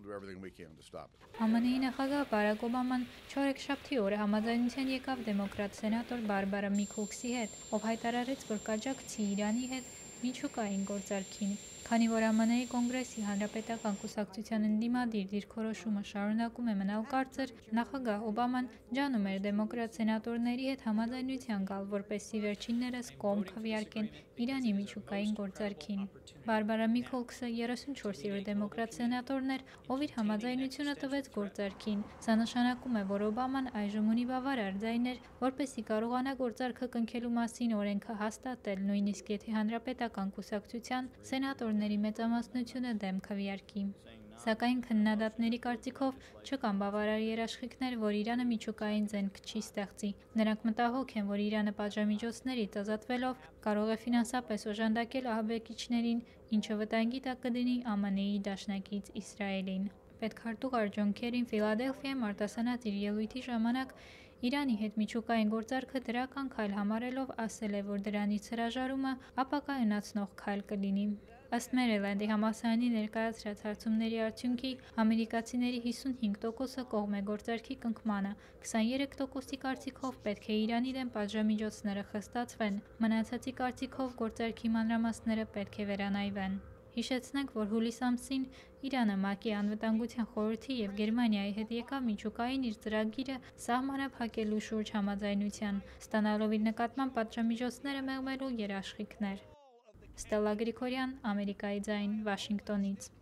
ԱՄՆ-ի նախագահ Բարակ Օբաման չորեքշաբթի օրը համաձայնության եկավ դեմոկրատ սենատոր Բարբարա Միքոքսի հետ, ով հայտարարեց, որ կաջակցի Իրանի հետ միջուկային գործարքին։ Քանի որ ԱՄՆ-ի Կոնգրեսի հանրապետական կուսակցության ընդդիմադիր դիրքորոշումը շարունակում է մնալ կարծր, նախագահ Օբաման ջանում էր դեմոկրատ սենատորների հետ համաձայնության գալ, որպեսզի վերջիններս կողմ քվեարկեն Իրանի միջուկային գործարքին։ Բարբարա Միքոքսը 34-րդ դեմոկրատ սենատորն էր, ով իր համաձայնությունը տվեց գործարքին։ Սա նշանակում է, որ Օբաման այժմ ունի բավարար ձայներ, որպեսզի կարողանա գործարքը կնքելու մասին օրենքը հաստատել, նույնիսկ եթե հանրապետական կուսակցության սենատորների մեծամասնությունը դեմ քվեարկի։ Սակայն քննադատների կարծիքով չկան բավարար երաշխիքներ, որ Իրանը միջուկային զենք չի ստեղծի։ Նրանք մտահոգ են, որ Իրանը պատժամիջոցներից ազատվելով կարող է ֆինանսապես օժանդակել ահաբեկիչներին, ինչը վտանգի տակ կդնի ԱՄՆ-ի դաշնակից Իսրայելին։ Պետքարտուղար Ջոն Քերին Ֆիլադելֆիայում արտասանած իր ելույթի ժամանակ Իրանի հետ միջուկային գործարքը դրական քայլ համարելով ասել է, որ դրանից հրաժարումը ապակայունացնող քայլ կլինի։ Ըստ Մերիլենդի համալսարանի ներկայացրած հարցումների արդյունքի, ամերիկացիների 55%-ը կողմ է գործարքի կնքմանը, 23%-ի կարծիքով պետք է Իրանի դեմ պատժամիջոցները խստացվեն, մնացածի կարծիքով գործարքի մանրամասները պետք է վերանայվեն։ Հիշեցնենք, որ հուլիս ամսին Իրանը ՄԱԿ-ի անվտանգության խորհրդի և Գերմանիայի հետ եկավ միջուկային իր ծրագիրը սահմանը փակելու շուրջ համաձայնության, ստանալով իր նկատմամբ պատժամիջոցները մեղմելու երաշխիքներ։ Ստելլա Գրիգորյան, Ամերիկայի ձայն, Վաշինգտոնից։